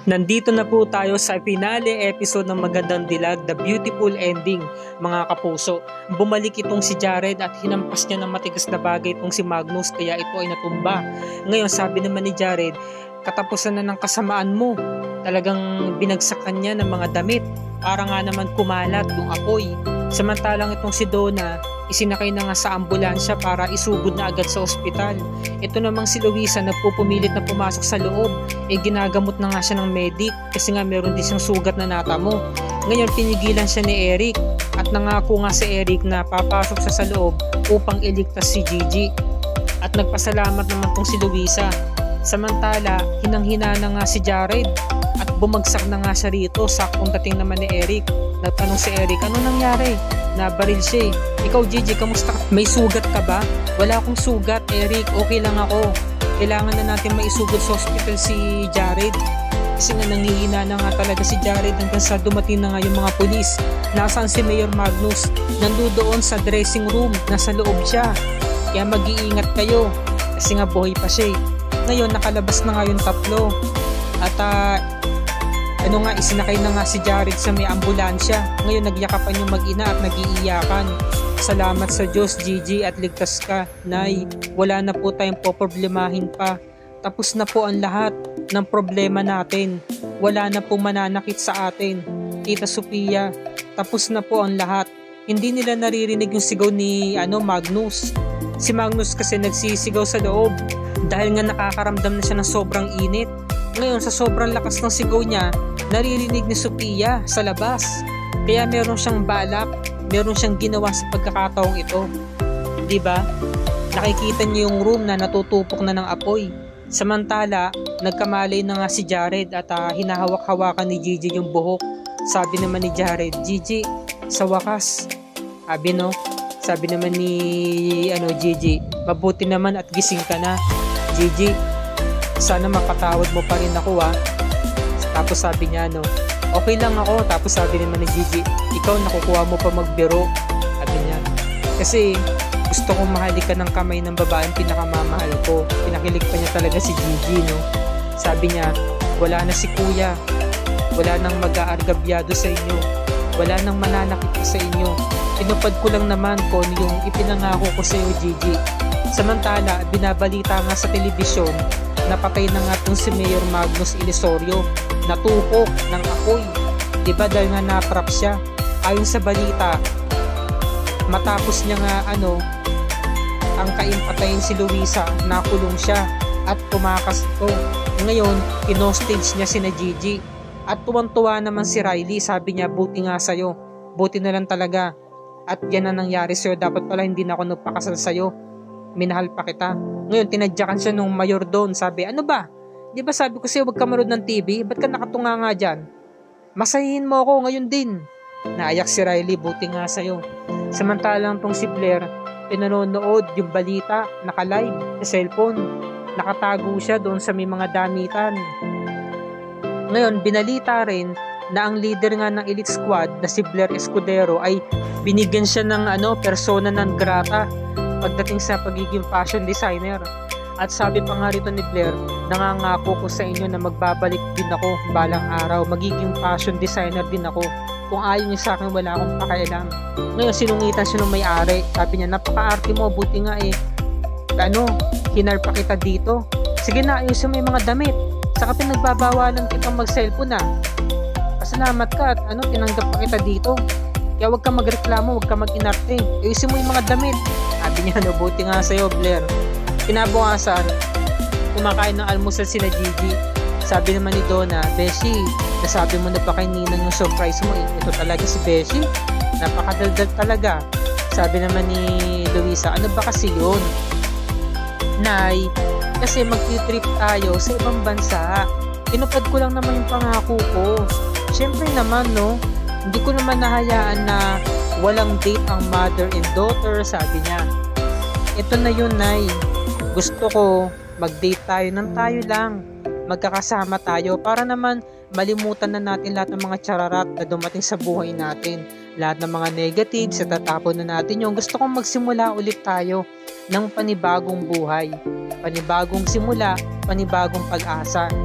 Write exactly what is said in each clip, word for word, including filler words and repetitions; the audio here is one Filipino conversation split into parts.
Nandito na po tayo sa finale episode ng Magandang Dilag, The Beautiful Ending, mga kapuso. Bumalik itong si Jared at hinampas niya ng matigas na bagay itong si Magnus, kaya ito ay natumba. Ngayon sabi naman ni Jared, katapusan na ng kasamaan mo. Talagang binagsakan niya ng mga damit para nga naman kumalat yung apoy. Samantalang itong si Donna, isinakay na nga sa ambulansya para isugod na agad sa ospital. Ito namang si Luisa nagpupumilit na pumasok sa loob, eh ginagamot na nga siya ng medic kasi nga meron din siyang sugat na natamo. Ngayon pinigilan siya ni Eric at nangako nga si Eric na papasok siya sa loob upang iligtas si Gigi. At nagpasalamat naman tong si Luisa. Samantala hinang-hina na nga si Jared at bumagsak na nga siya rito. Saktong dating naman ni Eric. Nagtanong si Eric, ano nangyari? Nabaril siya eh. Ikaw Gigi, kamusta ka? May sugat ka ba? Wala akong sugat Eric, okay lang ako. Kailangan na natin maisugod sa hospital si Jared. Kasi nga nangihina na nga talaga si Jared hanggang sa dumating na nga yung mga pulis. Nasaan si Mayor Magnus? Nandoon sa dressing room, nasa loob siya. Kaya mag-iingat kayo kasi nga buhay pa siya eh. Ngayon nakalabas na nga yung tatlo. At uh, ano nga, isinakay na nga si Jared sa may ambulansya. Ngayon nagyakapan yung mag-ina at nag-iiyakan. Salamat sa Diyos Gigi at ligtas ka, Nay. Wala na po tayong poproblemahin pa. Tapos na po ang lahat ng problema natin. Wala na po mananakit sa atin. Tita Sophia, tapos na po ang lahat. Hindi nila naririnig yung sigaw ni ano, Magnus. Si Magnus kasi nagsisigaw sa loob dahil nga nakakaramdam na siya ng sobrang init. Ngayon sa sobrang lakas ng sigaw niya, naririnig ni Sophia sa labas. Kaya meron siyang balak, meron siyang ginawa sa pagkakataong ito. Diba? Nakikita niyo yung room na natutupok na ng apoy. Samantala, nagkamalay na nga si Jared at uh, hinahawak-hawakan ni Gigi yung buhok. Sabi naman ni Jared, Gigi, sa wakas. Sabi no, sabi naman ni ano, Gigi, mabuti naman at gising ka na. Gigi, sana mapatawad mo pa rin ako ha. Tapos sabi niya no, okay lang ako. Tapos sabi naman ni Gigi, ikaw nakukuha mo pa magbiro. Sabi niya, kasi gusto kong mahalikan ng kamay ng babaeng pinakamamahal ko. Pinakilig pa niya talaga si Gigi no. Sabi niya, wala na si kuya, wala nang mag-aargabyado sa inyo, wala nang mananakit sa inyo. Tinupad ko lang naman kung yung ipinangako ko sa iyo Gigi. Samantala binabalita nga sa telebisyon, napatay na nga itong si Mayor Magnus Ilisorio, natupok ng apoy. Diba dahil nga natrap siya. Ayon sa balita, matapos niya nga ano, ang kaimpatayin si Luisa, nakulong siya at tumakas ito. Ngayon, inostage niya si na Gigi. At tuwang-tuwa naman si Riley, sabi niya, buti nga sa'yo. Buti na lang talaga. At yan na nangyari sa'yo. Dapat pala hindi na ako nagpakasal sa'yo. Minahal pa kita. Ngayon, tinadyakan siya nung mayor doon. Sabi, ano ba? Di ba sabi ko sa'yo, huwag ka manood ng T V? Ba't ka nakatunga nga dyan? Masahihin mo ako ngayon din. Naayak si Riley, buti nga sa'yo. Samantalang tong si Blair, pinanonood yung balita, naka-live sa cellphone. Nakatago siya doon sa may mga damitan. Ngayon, binalita rin na ang leader nga ng elite squad na si Blair Escudero ay binigyan siya ng ano, persona non grata pagdating sa pagiging fashion designer. At sabi pa nga rito ni Blair, nangangako ko sa inyo na magbabalik din ako balang araw, magiging fashion designer din ako. Kung ayaw niyo sa akin, wala akong pakialam. Ngayon sinungitan siya ng may-ari. Sabi niya, napaka-arte mo, buti nga eh ano, hinar pa kita dito. Sige na, ayusin mo yung mga damit. Saka pinagbabawalan kitang mag-cellphone na. Pasalamat ka at ano, tinanggap pa kita dito. Kaya huwag kang magreklamo, huwag kang mag-inarte. Ayusin mo yung mga damit. Sabi niya, no, buti nga sa'yo, Blair. Kinabukasan, kumakain ng almusal si na Gigi. Sabi naman ni Donna, Beshi, nasabi mo na pa kay Ninang yung surprise mo eh. Ito talaga si Beshi. Napakadaldal talaga. Sabi naman ni Luisa, ano ba kasi yun? Nay, kasi mag-trip tayo sa ibang bansa. Pinupad ko lang naman yung pangako ko. Siyempre naman no, hindi ko naman nahayaan na walang date ang mother and daughter, sabi niya. Ito na yun, Nay. Gusto ko mag-date tayo ng tayo lang. Magkakasama tayo para naman malimutan na natin lahat ng mga chararat na dumating sa buhay natin. Lahat ng mga negatives, tatapon na natin yung gusto kong magsimula ulit tayo ng panibagong buhay. Panibagong simula, panibagong pag-asa.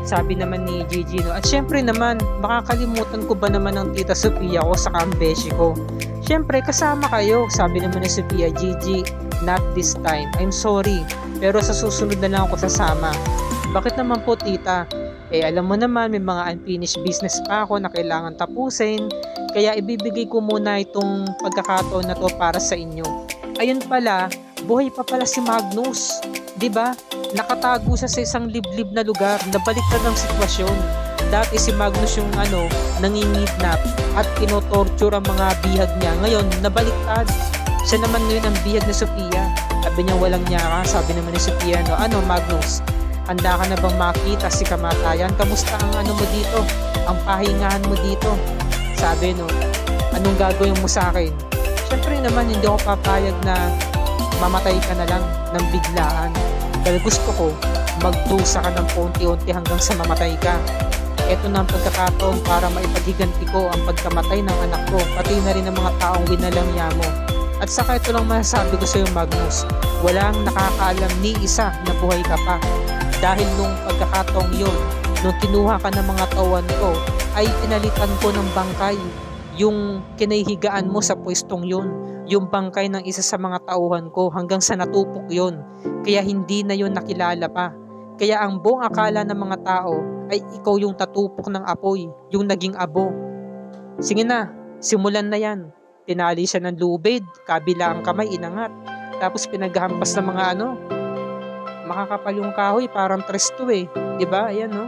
Sabi naman ni Gigi, no? At syempre naman, makakalimutan ko ba naman ang tita Sophia ko sa kambeshi ko? Syempre, kasama kayo. Sabi naman ni Sophia, Gigi, not this time. I'm sorry, pero sa susunod na lang ako sasama. Bakit naman po tita? Eh alam mo naman, may mga unfinished business pa ako na kailangan tapusin. Kaya ibibigay ko muna itong pagkakataon na to para sa inyo. Ayun pala, buhay pa pala si Magnus. 'Di ba? Nakatago siya sa isang liblib na lugar, nabaliktad ang sitwasyon. Dati si Magnus yung ano, nangingidnap at kinotorture ang mga bihag niya. Ngayon, nabaliktad. Siya naman ngayon ang bihag ni Sophia. Sabi niya walang niya ka. Sabi naman ni Sophia, no, ano Magnus, handa ka na bang makita si kamatayan? Kamusta ang ano mo dito? Ang pahingahan mo dito? Sabi, no, anong gagawin mo sa akin? Siyempre naman, hindi ako papayag na mamatay ka na lang ng biglaan. Dahil gusto ko, magdusa ka ng paunti-unti hanggang sa mamatay ka. Ito na ang pagkakataon para maipaghiganti ko ang pagkamatay ng anak ko, pati na rin ang mga taong winalangya mo. At saka ito lang masasabi ko sa iyo, Magnus, walang nakakaalam ni isa na buhay ka pa. Dahil nung pagkakataong yun, nung kinuha ka ng mga tawan ko, ay pinalitan ko ng bangkay yung kinahihigaan mo sa pwestong yun, yung bangkay ng isa sa mga tauhan ko hanggang sa natupok yun. Kaya hindi na yun nakilala pa. Kaya ang buong akala ng mga tao ay ikaw yung tatupok ng apoy, yung naging abo. Sige na, simulan na yan. Tinali siya ng lubid, kabila ang kamay inangat. Tapos pinaghampas ng mga ano, makakapal yung kahoy, parang tresto eh. Diba? Ayan no.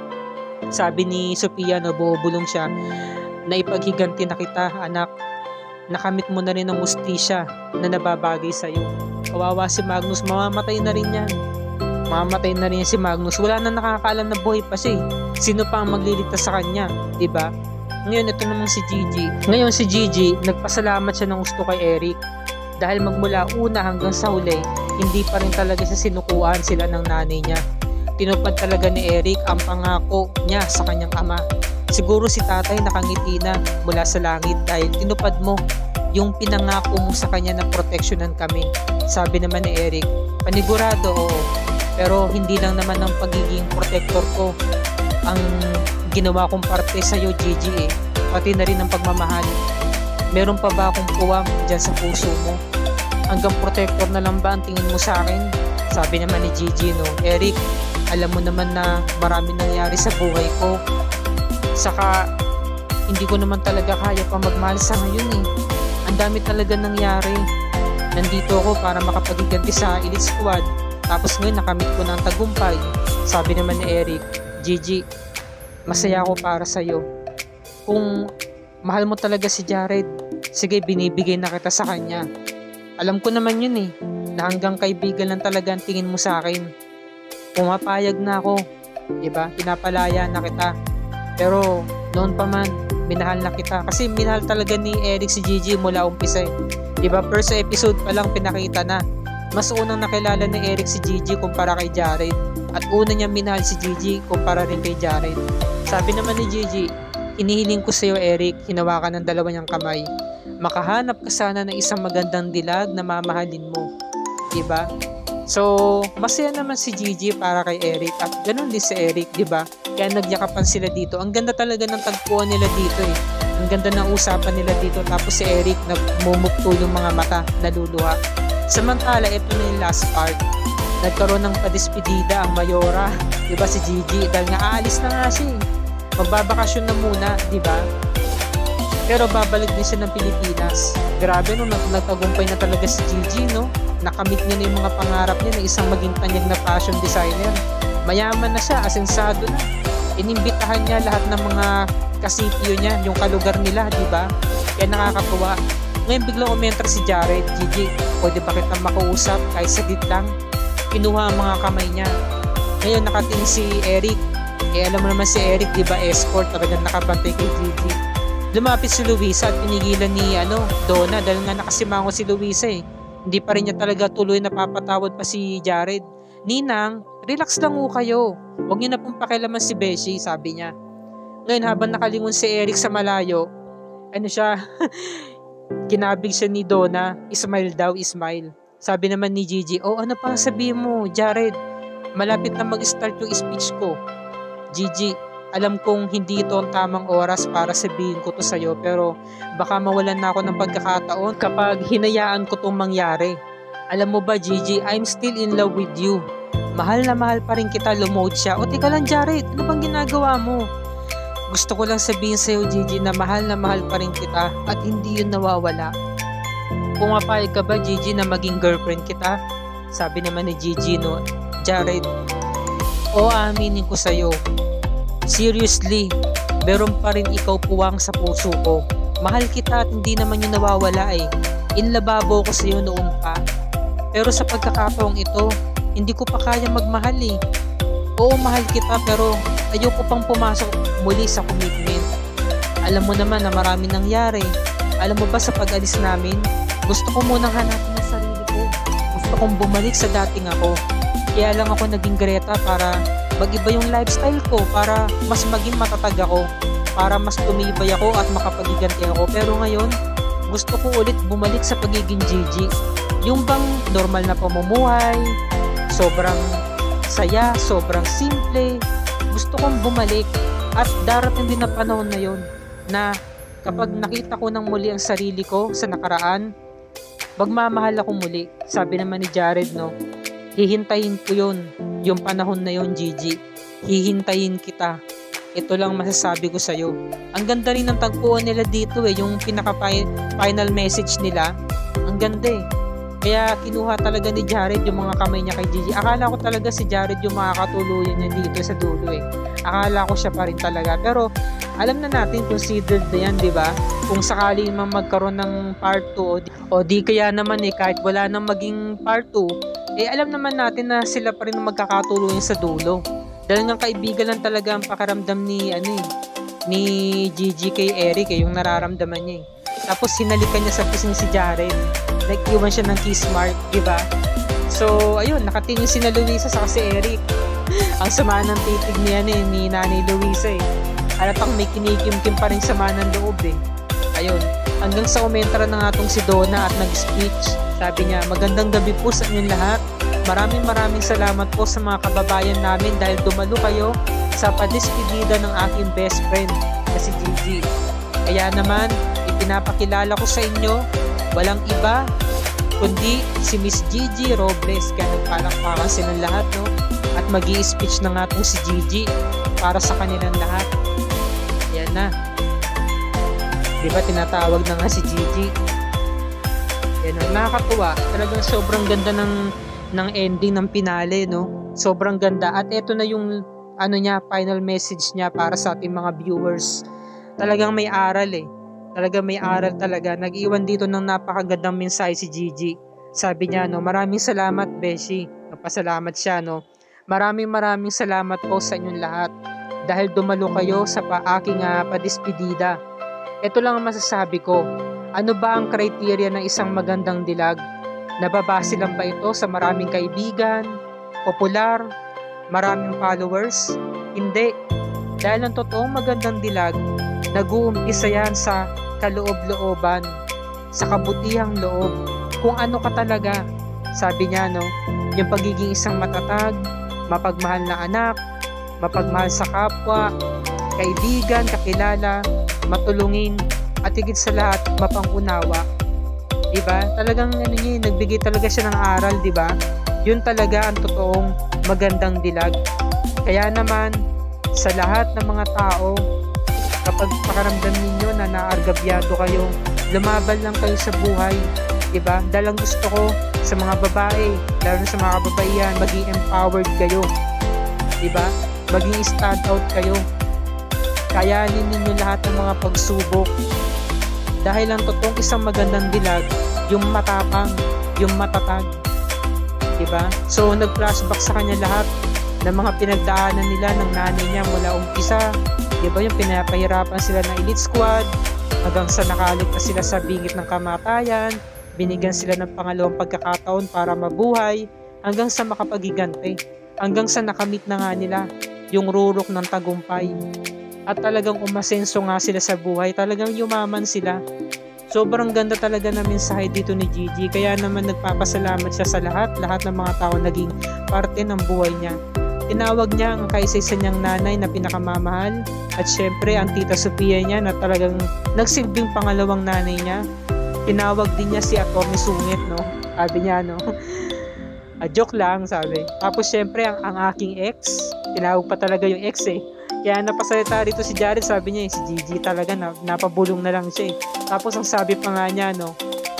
Sabi ni Sophia, no, bubulong siya, na ipaghiganti na kita, anak. Nakamit mo na rin ang mustisya na nababagay sa'yo. Kawawa si Magnus, mamamatay na rin yan. Mamamatay na rin si Magnus. Wala na nakakaalam na buhay pa siya. Sino pa ang magliligtas sa kanya? Diba? Ngayon, ito naman si Gigi. Ngayon si Gigi, nagpasalamat siya ng gusto kay Eric. Dahil magmula una hanggang sa huli, hindi pa rin talaga siya sinukuan sila ng nanay niya. Tinupad talaga ni Eric ang pangako niya sa kanyang ama. Siguro si tatay nakangiti na mula sa langit dahil tinupad mo yung pinangako mo sa kanya na proteksyonan kami. Sabi naman ni Eric, panigurado oo, pero hindi lang naman ang pagiging protector ko ang ginawa kong parte sa iyo, Gigi eh. Pati na rin ang pagmamahal. Meron pa ba akong puwang dyan sa puso mo? Hanggang protector na lang ba ang tingin mo sa akin? Sabi naman ni Gigi, no, Eric, alam mo naman na marami nangyari sa buhay ko. Saka, hindi ko naman talaga kaya pa magmahal sa ngayon eh. Ang dami talaga nangyari. Nandito ako para makapaghiganti sa Elite Squad. Tapos ngayon nakamit ko ng tagumpay. Sabi naman ni Eric, Gigi, masaya ako para sa'yo. Kung mahal mo talaga si Jared, sige binibigay na kita sa kanya. Alam ko naman yun eh, na hanggang kaibigan lang talaga ang tingin mo sa akin. Pumapayag na ako, diba? Pinapalaya na kita. Pero noon pa man, minahal na kita. Kasi minahal talaga ni Eric si Gigi mula umpisa eh. Diba? First episode pa lang pinakita na. Mas unang nakilala ni Eric si Gigi kumpara kay Jared. At una niya minahal si Gigi kumpara rin kay Jared. Sabi naman ni Gigi, inihiling ko sa iyo Eric, hinawakan ng dalawa niyang kamay. Makahanap ka sana ng isang magandang dilag na mamahalin mo. Diba? So, masaya naman si Gigi para kay Eric at ganun din si Eric, diba? Kaya nagyakapan sila dito. Ang ganda talaga ng tagpuan nila dito eh. Ang ganda ng usapan nila dito. Tapos si Eric nagmumukto yung mga mata, naluluha. Samantala, ito na yung last part. Nagkaroon ng padispedida ang Mayora, diba si Gigi? Dahil nga aalis na nga siya eh. Magbabakasyon na muna, diba? Pero babalik din siya ng Pilipinas. Grabe no, nagtagumpay na talaga si Gigi, no? Nakamit niya na yung mga pangarap niya na isang maging tanyag na fashion designer. Mayaman na siya, asensado na. Inimbitahan niya lahat ng mga kasityo niya, yung kalugar nila, di ba? Kaya nakakatuwa. Ngayon biglang umentra si Jared, Gigi, pwede ba kitang makausap kahit saglit lang? Kinuha ang mga kamay niya. Ngayon nakating si Eric. Eh alam mo naman si Eric, di ba, escort, talagang nakabantay kay Gigi. Lumapit si Luisa at pinigilan ni ano, Donna dahil nga nakasimango si Luisa eh. Hindi pa rin niya talaga tuloy napapatawad pa si Jared. Ninang, relax lang ho kayo. Huwag niyo na pong pakialaman si Beshi, sabi niya. Ngayon habang nakalingon si Eric sa malayo, ano siya, kinabig siya ni Donna, ismile daw, ismile. Sabi naman ni Gigi, oh ano pang sabihin mo, Jared? Malapit na mag-start yung speech ko. Gigi, alam kong hindi ito ang tamang oras para sabihin ko to sa'yo, pero baka mawalan na ako ng pagkakataon kapag hinayaan ko tong mangyari. Alam mo ba, Gigi, I'm still in love with you. Mahal na mahal pa rin kita, lumoad siya. O teka lang, Jared, ano bang ginagawa mo? Gusto ko lang sabihin sa'yo, Gigi, na mahal na mahal pa rin kita at hindi yun nawawala. Pumapayag ka ba, Gigi, na maging girlfriend kita? Sabi naman ni Gigi, no, Jared, o aaminin ko sa'yo, seriously, meron pa rin ikaw puwang sa puso ko. Mahal kita at hindi naman yun nawawala eh. Inlababo ko sa'yo noon pa. Pero sa pagkakataong ito, hindi ko pa kaya magmahal eh. Oo, mahal kita pero ayoko pang pumasok muli sa commitment. Alam mo naman na marami nangyari. Alam mo ba sa pag-alis namin, gusto ko munang hanapin ang sarili ko. Gusto kong bumalik sa dating ako. Kaya lang ako naging Greta para mag-iba yung lifestyle ko, para mas maging matatag ako, para mas tumibay ako at makapagiganti ako. Pero ngayon, gusto ko ulit bumalik sa pagiging Gigi. Yung bang normal na pamumuhay, sobrang saya, sobrang simple. Gusto kong bumalik at darating din na panahon na yun na kapag nakita ko ng muli ang sarili ko sa nakaraan, magmamahal ako muli. Sabi naman ni Jared, no, hihintayin ko yun, yung panahon na yun, Gigi. Hihintayin kita. Ito lang masasabi ko sa'yo. Ang ganda rin ng tagpuan nila dito eh, yung pinaka-final message nila. Ang ganda eh. Kaya kinuha talaga ni Jared yung mga kamay niya kay Gigi. Akala ko talaga si Jared yung makakatuluyan niya dito sa dulo eh. Akala ko siya pa rin talaga. Pero alam na natin, considered na yan, di ba? Kung sakali man magkaroon ng part two o di, o di kaya naman eh, kahit wala nang maging part two, eh alam naman natin na sila pa rin magkakatuluyan sa dulo. Dahil ng kaibigan lang talaga ang pakiramdam ni ano eh, ni Gigi kay Eric eh, yung nararamdaman niya eh. Tapos hinalikan niya sa pising si Jared. Nag-iwan siya ng kiss mark, di ba? So, ayun, nakatingin si na Luisa sa si Eric. Ang sama ng titig niya eh, ni Nanay Luisa eh. Halatang may kinikim-kim pa rin sama ng loob eh. Ayun, hanggang sa umentra na nga tong si Donna at nag-speech. Sabi niya, magandang gabi po sa inyong lahat. Maraming maraming salamat po sa mga kababayan namin dahil dumalo kayo sa padispedida ng aking best friend na si Gigi. Kaya naman, ipinapakilala ko sa inyo, walang iba kundi si Miss Gigi Robles. Kaya nagpalakpakan silang lahat, no? At mag-i-speech na nga itong si Gigi para sa kanilang lahat. Yan na. Diba tinatawag na nga si Gigi? Yan o, nakakatuwa. Talagang sobrang ganda ng, ng ending ng finale, no? Sobrang ganda. At eto na yung ano niya, final message niya para sa ating mga viewers. Talagang may aral eh. Talaga may aral talaga. Nag-iwan dito ng napakagandang mensahe si Gigi. Sabi niya, no, maraming salamat, Beshi. Napasalamat siya, no. Maraming maraming salamat po sa inyong lahat. Dahil dumalo kayo sa pa aking uh, padispedida. Ito lang ang masasabi ko. Ano ba ang criteria ng isang magandang dilag? Nababase lang ba ito sa maraming kaibigan, popular, maraming followers? Hindi. Dahil ang totoong magandang dilag, nag-uumpisa yan sa kaloob-looban, sa kabutihang loob, kung ano ka talaga. Sabi niya, no, yung pagiging isang matatag, mapagmahal na anak, mapagmahal sa kapwa, kaibigan, kakilala, matulungin, at higit sa lahat, mapangunawa. Diba? Talagang ano niya, nagbigay talaga siya ng aral, diba? Yun talaga ang totoong magandang dilag. Kaya naman, sa lahat ng mga tao, kapag pakaramdam ninyo na naargabyado kayo, lumaban lang kayo sa buhay, diba? Dahil ang gusto ko sa mga babae, lalo sa mga kababaihan, maging empowered kayo, diba? Maging stand out kayo. Kayanin ninyo lahat ng mga pagsubok. Dahil ang totoong isang magandang dilag, yung matapang, yung matatag, diba? So nag-flashback sa kanya lahat ng mga pinagdaanan nila ng nanay niya mula umpisa. Diba yung pinapahirapan sila ng elite squad hanggang sa nakaligtas sila sa bingit ng kamatayan, binigyan sila ng pangalawang pagkakataon para mabuhay hanggang sa makapagigante, hanggang sa nakamit na nga nila yung rurok ng tagumpay. At talagang umasenso nga sila sa buhay, talagang yumaman sila. Sobrang ganda talaga na mensahe dito ni Gigi, kaya naman nagpapasalamat siya sa lahat, lahat ng mga tao naging parte ng buhay niya. Tinawag niya ang kaisa-isa niyang nanay na pinakamamahal at syempre ang tita Sophia niya na talagang nagsilbing pangalawang nanay niya. Tinawag din niya si Atty. Sungit, no? Sabi niya, no? A joke lang, sabi. Tapos syempre ang, ang aking ex, tinawag pa talaga yung ex eh. Kaya napasalita rito si Jared, sabi niya eh, si Gigi talaga, na, napabulong na lang siya eh. Tapos ang sabi pa nga niya, no?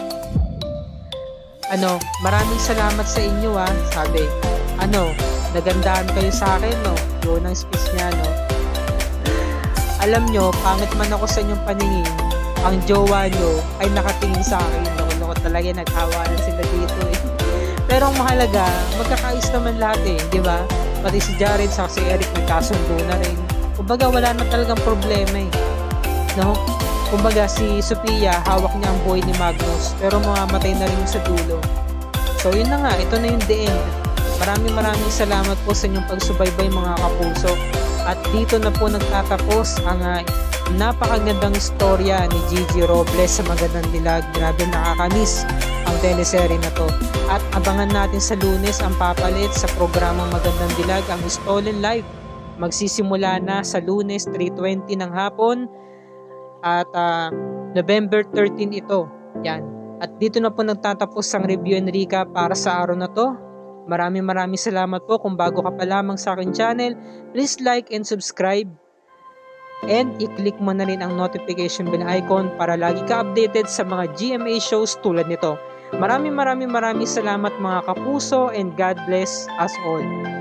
Ano, maraming salamat sa inyo ah, sabi. Ano, nagandahan kayo sa akin, no? Yun ang speech niya, no? Alam nyo, pangit man ako sa inyong paningin, ang jowa nyo ay nakatingin sa akin, no? Loko talaga, nagtawanan sila dito eh. Pero ang mahalaga, magkakais naman lahat eh, di ba? Pati si Jared sa si Eric nagkasundo na rin. Kumbaga wala na talagang problema eh. No? Kumbaga si Sophia, hawak niya ang buhay ni Magnus, pero mamamatay na rin sa dulo. So yun na nga, ito na yung the end. Maraming maraming salamat po sa inyong pagsubaybay mga kapuso. At dito na po nagtatapos ang uh, napakagandang istorya ni Gigi Robles sa Magandang Dilag. Grabe nakakamis ang teleserye na to. At abangan natin sa Lunes ang papalit sa programang Magandang Dilag, ang Stolen Life. Magsisimula na sa Lunes three twenty ng hapon at uh, November thirteen ito. Yan. At dito na po nagtatapos ang review and recap para sa araw na to. Maraming maraming salamat po. Kung bago ka pa lamang sa akin channel, please like and subscribe. And i-click mo na rin ang notification bell icon para lagi ka updated sa mga G M A shows tulad nito. Maraming maraming maraming salamat mga kapuso and God bless us all.